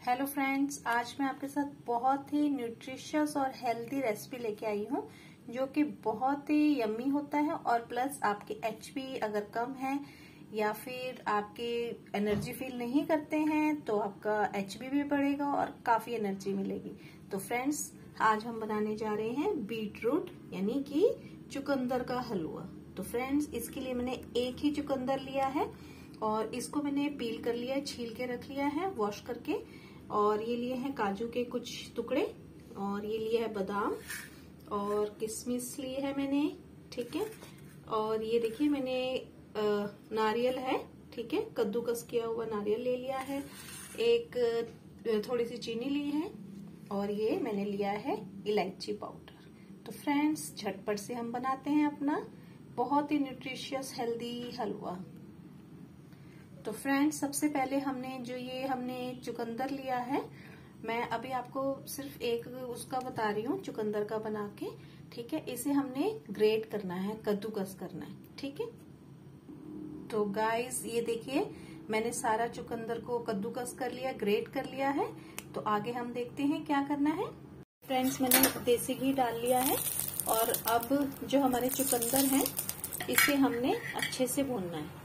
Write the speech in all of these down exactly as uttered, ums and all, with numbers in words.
Hello friends, आज मैं आपके साथ बहुत ही न्यूट्रिशियस और हेल्दी रेसिपी लेके आई हूँ जो कि बहुत ही यम्मी होता है और प्लस आपकी एचपी अगर कम है या फिर आपकी एनर्जी फील नहीं करते हैं तो आपका एचपी भी बढ़ेगा और काफी एनर्जी मिलेगी। तो फ्रेंड्स, आज हम बनाने जा रहे हैं बीट रूट यानी कि चुकंदर का हलवा। तो फ्रेंड्स, इसके लिए मैंने एक ही चुकंदर लिया है और इसको मैंने पील कर लिया है, छील के रख लिया है वॉश करके। और ये लिए हैं काजू के कुछ टुकड़े और ये लिए है बादाम और किशमिश लिए है मैंने, ठीक है। और ये देखिए मैंने आ, नारियल है, ठीक है, कद्दूकस किया हुआ नारियल ले लिया है। एक थोड़ी सी चीनी ली है और ये मैंने लिया है इलायची पाउडर। तो फ्रेंड्स, झटपट से हम बनाते हैं अपना बहुत ही न्यूट्रिशियस हेल्दी हलवा। तो फ्रेंड्स, सबसे पहले हमने जो ये हमने चुकंदर लिया है, मैं अभी आपको सिर्फ एक उसका बता रही हूँ चुकंदर का बना के, ठीक है। इसे हमने ग्रेट करना है, कद्दूकस करना है, ठीक है। तो गाइस, ये देखिए मैंने सारा चुकंदर को कद्दूकस कर लिया, ग्रेट कर लिया है। तो आगे हम देखते हैं क्या करना है। फ्रेंड्स, मैंने देसी घी डाल लिया है और अब जो हमारे चुकंदर हैं इसे हमने अच्छे से भूनना है।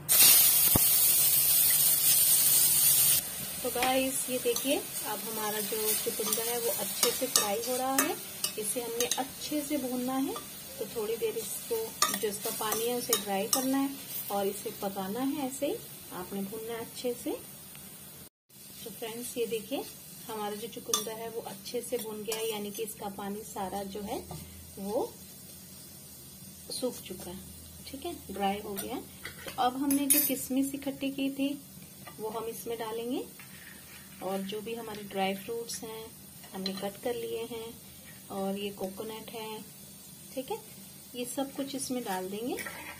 तो गाइस, ये देखिए अब हमारा जो चुकंदर है वो अच्छे से फ्राई हो रहा है। इसे हमने अच्छे से भूनना है। तो थोड़ी देर इसको जो इसका पानी है उसे ड्राई करना है और इसे पकाना है, ऐसे ही आपने भूनना है अच्छे से। तो फ्रेंड्स, ये देखिए हमारा जो चुकंदर है वो अच्छे से भून गया है, यानी कि इसका पानी सारा जो है वो सूख चुका है, ठीक है, ड्राई हो गया है। तो अब हमने जो किशमिश इकट्ठी की थी वो हम इसमें डालेंगे और जो भी हमारे ड्राई फ्रूट्स हैं हमने कट कर लिए हैं और ये कोकोनट है, ठीक है, ये सब कुछ इसमें डाल देंगे।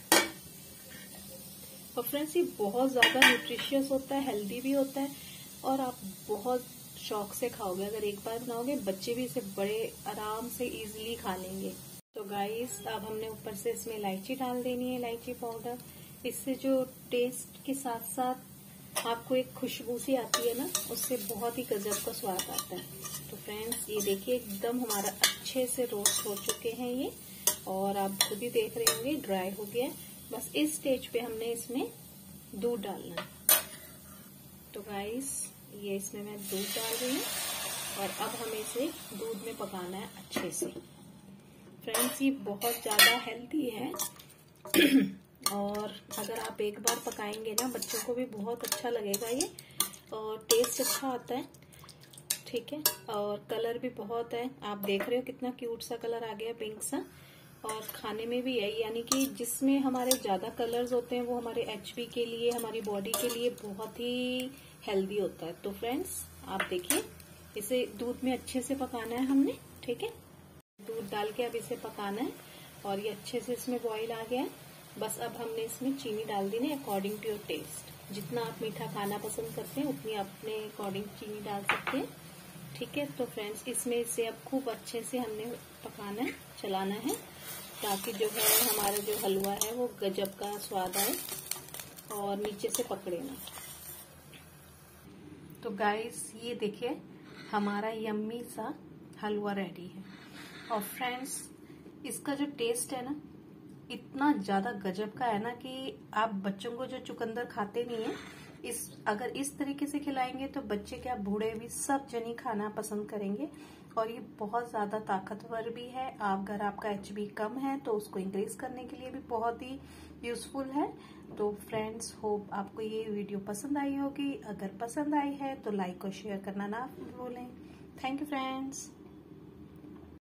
और फ्रेंड्स, ये बहुत ज्यादा न्यूट्रिशियस होता है, हेल्दी भी होता है और आप बहुत शौक से खाओगे। अगर एक बार बनाओगे बच्चे भी इसे बड़े आराम से इजीली खा लेंगे। तो गाइस, अब हमने ऊपर से इसमें इलायची डाल देनी है, इलायची पाउडर। इससे जो टेस्ट के साथ साथ आपको एक खुशबू सी आती है ना, उससे बहुत ही गजब का स्वाद आता है। तो फ्रेंड्स, ये देखिए एकदम हमारा अच्छे से रोस्ट हो चुके हैं ये, और आप खुद ही देख रहे होंगे ड्राई हो गया है। बस इस स्टेज पे हमने इसमें दूध डालना है। तो गाइस, ये इसमें मैं दूध डाल रही हूँ और अब हमें इसे दूध में पकाना है अच्छे से। फ्रेंड्स, ये बहुत ज्यादा हेल्दी है और अगर आप एक बार पकाएंगे ना, बच्चों को भी बहुत अच्छा लगेगा ये, और टेस्ट अच्छा आता है, ठीक है। और कलर भी बहुत है, आप देख रहे हो कितना क्यूट सा कलर आ गया, पिंक सा। और खाने में भी यही, यानी कि जिसमें हमारे ज्यादा कलर्स होते हैं वो हमारे एचपी के लिए, हमारी बॉडी के लिए बहुत ही हेल्दी होता है। तो फ्रेंड्स, आप देखिए इसे दूध में अच्छे से पकाना है हमने, ठीक है। दूध डाल के अब इसे पकाना है और ये अच्छे से इसमें बॉईल आ गया है। बस अब हमने इसमें चीनी डाल देनी है अकॉर्डिंग टू योर टेस्ट। जितना आप मीठा खाना पसंद करते हैं उतनी अपने अकॉर्डिंग चीनी डाल सकते हैं, ठीक है। तो फ्रेंड्स, इसमें इसे अब खूब अच्छे से हमने पकाना है, चलाना है, ताकि जो है हमारा जो हलवा है वो गजब का स्वाद आए और नीचे से पकड़े ना। तो गाइस, ये देखिए हमारा यम्मी सा हलवा रेडी है। और फ्रेंड्स, इसका जो टेस्ट है ना, इतना ज्यादा गजब का है ना कि आप बच्चों को जो चुकंदर खाते नहीं है, इस अगर इस तरीके से खिलाएंगे तो बच्चे क्या बूढ़े भी सब जनी खाना पसंद करेंगे। और ये बहुत ज्यादा ताकतवर भी है। आप अगर आपका एचबी कम है तो उसको इंक्रीज करने के लिए भी बहुत ही यूजफुल है। तो फ्रेंड्स, होप आपको ये वीडियो पसंद आई होगी। अगर पसंद आई है तो लाइक और शेयर करना ना भूलें। Thank you friends.